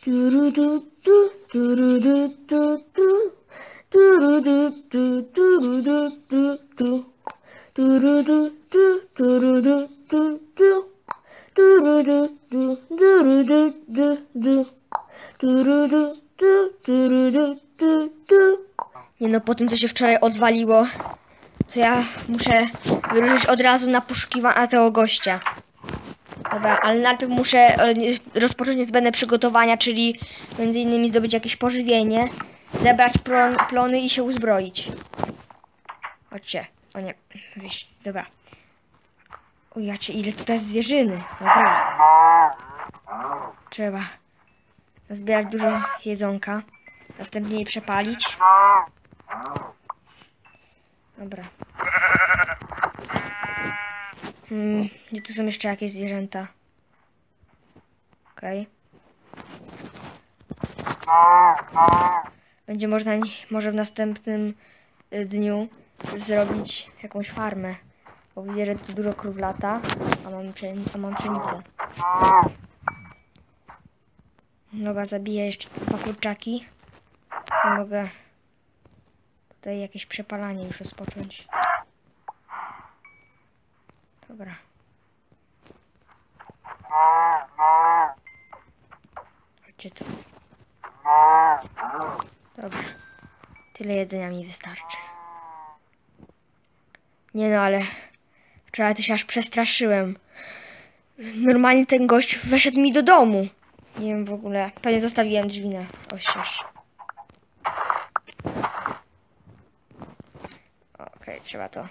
Nie no, po tym co się wczoraj odwaliło, to ja muszę wyruszyć od razu na poszukiwania tego gościa. Dobra, ale najpierw muszę rozpocząć niezbędne przygotowania, czyli między innymi zdobyć jakieś pożywienie, zebrać plony i się uzbroić. Chodźcie. O nie, wyjść. Dobra. O jacie, ile tutaj jest zwierzyny. Dobra. Trzeba zbierać dużo jedzonka. Następnie je przepalić. Dobra. Gdzie tu są jeszcze jakieś zwierzęta? Okej. Będzie można może w następnym dniu zrobić jakąś farmę. Bo widzę, że tu dużo krów lata, a mam pszenicę. Dobra, zabiję jeszcze 2 kurczaki. I mogę tutaj jakieś przepalanie już rozpocząć. Dobra. Chodźcie tu. Dobrze. Tyle jedzenia mi wystarczy. Nie no, ale wczoraj to się aż przestraszyłem. Normalnie ten gość weszedł mi do domu. Nie wiem w ogóle. Pewnie zostawiłem drzwi na oścież. Okej, trzeba to.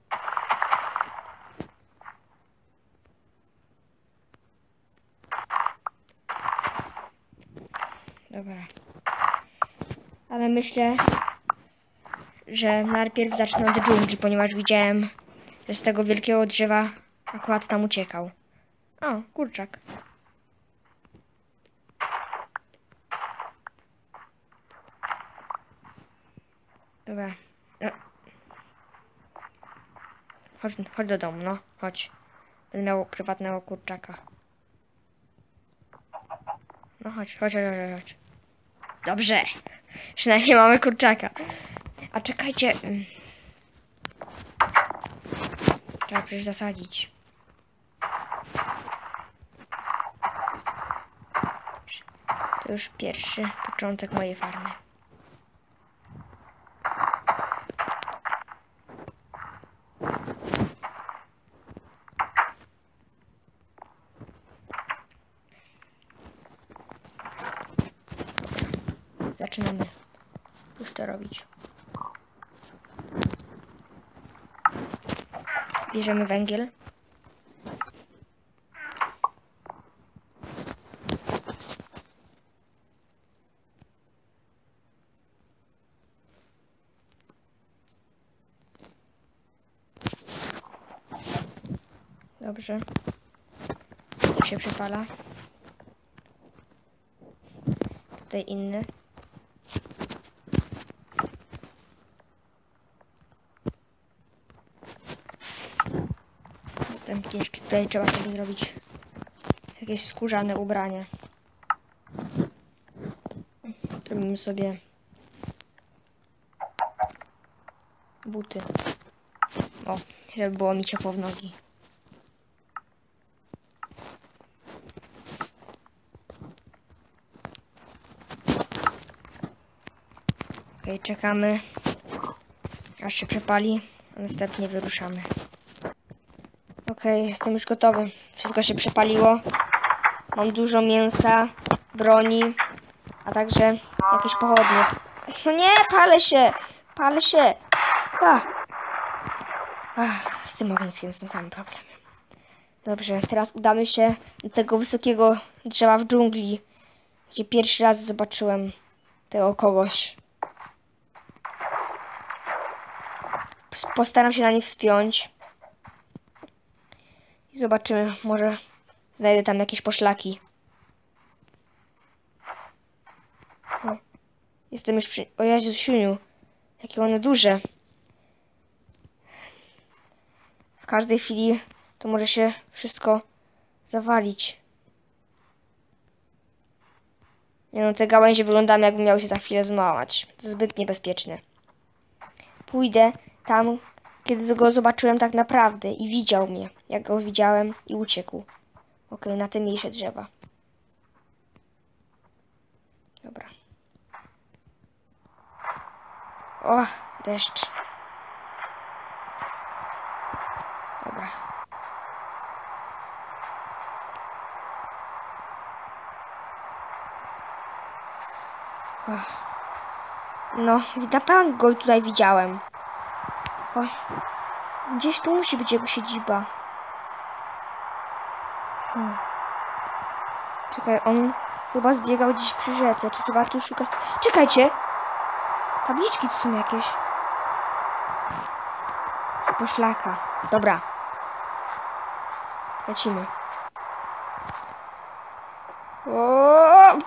Dobra. Ale myślę, że najpierw zacznę od dżungli, ponieważ widziałem, że z tego wielkiego drzewa akurat tam uciekał. O, kurczak. Dobra. Chodź do domu, no. Chodź. Będę miał prywatnego kurczaka. No chodź. Dobrze. Przynajmniej mamy kurczaka. A czekajcie. Trzeba przecież zasadzić. To już pierwszy początek mojej farmy. Zaczynamy już to robić. Bierzemy węgiel. Dobrze. Jak się przepala. Tutaj inny. Następnie jeszcze tutaj trzeba sobie zrobić jakieś skórzane ubranie. Robimy sobie buty. O, żeby było mi ciepło w nogi. Okej, czekamy aż się przepali, a następnie wyruszamy. Okej, jestem już gotowy. Wszystko się przepaliło. Mam dużo mięsa, broni, a także jakieś pochodnie. No nie, palę się. Z tym ogniskiem jest ten sam problem. Dobrze, teraz udamy się do tego wysokiego drzewa w dżungli, gdzie pierwszy raz zobaczyłem tego kogoś. Postaram się na nie wspiąć. I zobaczymy, może znajdę tam jakieś poszlaki. O, jestem już przy... O Jezusiuniu, jakie one duże. W każdej chwili to może się wszystko zawalić. Nie no, te gałęzie wyglądają, jakby miały się za chwilę zmałać. To zbyt niebezpieczne. Pójdę tam, kiedy go zobaczyłem tak naprawdę i widział mnie, jak go widziałem i uciekł. Okej, na te mniejsze drzewa. Dobra. O, deszcz. Dobra. No, na pewno go tutaj widziałem. O, gdzieś tu musi być jego siedziba. Czekaj, on chyba zbiegał gdzieś przy rzece. Czy trzeba tu szukać? Czekajcie! Tabliczki tu są jakieś. Poszlaka. Dobra. Lecimy. O!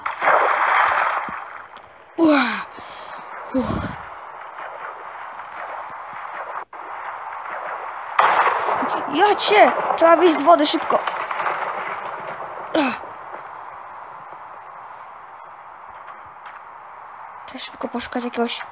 Ja cię! Trzeba wyjść z wody szybko. Trzeba szybko poszukać jakiegoś...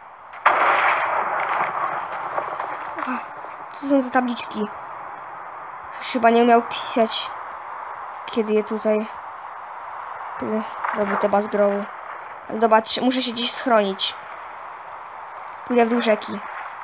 Co są za tabliczki? Chyba nie umiał pisać, kiedy je tutaj robił te bazgroły. Ale dobra, muszę się gdzieś schronić. Pójdę w dół rzeki.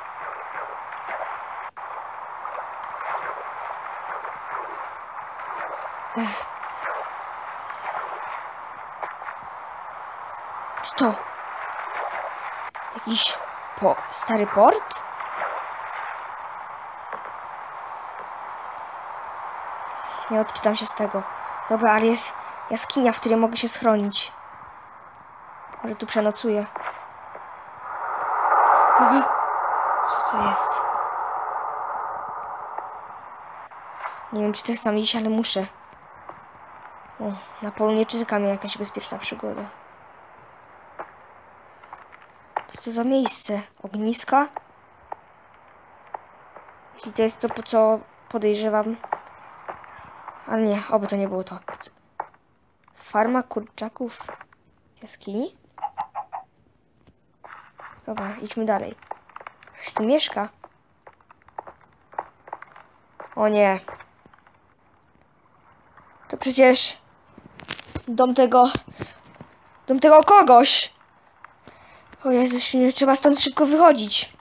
Co to? Jakiś stary port? Nie odczytam się z tego. Dobra, ale jest jaskinia, w której mogę się schronić. Może tu przenocuję. Co to jest? Nie wiem, czy tak sam iść, ale muszę. O, na polu nie czeka mnie jakaś bezpieczna przygoda. Co to za miejsce? Ogniska? Jeśli to jest to, po co podejrzewam. Ale nie, oby to nie było to. Farma kurczaków w jaskini? Dobra, idźmy dalej. Ktoś tu mieszka? O nie. To przecież dom tego kogoś. O Jezus, trzeba stąd szybko wychodzić.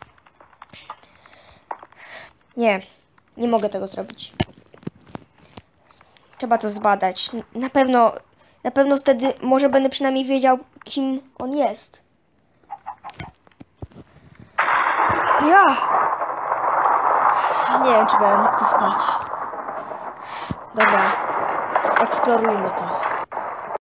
Nie mogę tego zrobić. Trzeba to zbadać. Na pewno wtedy może będę przynajmniej wiedział, kim on jest. Ja! Nie wiem, czy będę mógł tu spać. Dobra, eksplorujmy to.